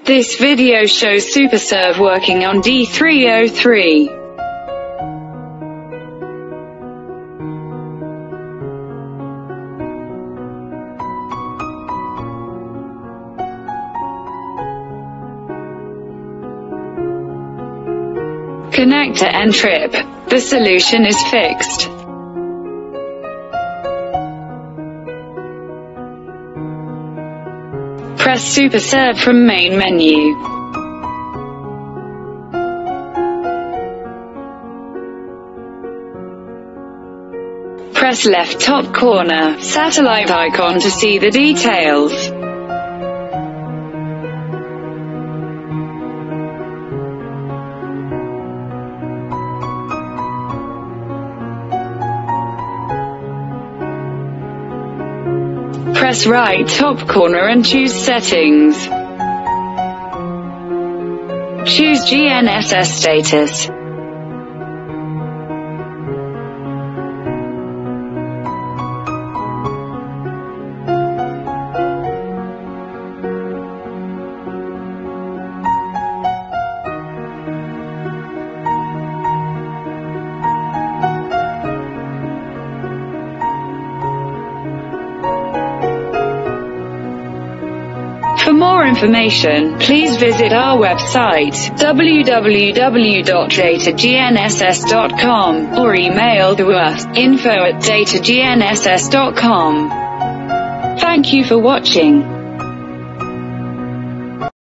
This video shows Supersurv working on D303. Connector and trip. The solution is fixed. Press Supersurv from main menu. Press left top corner, satellite icon to see the details. Press right top corner and choose Settings. Choose GNSS status. For more information, please visit our website, www.datagnss.com, or email to us, info@datagnss.com. Thank you for watching.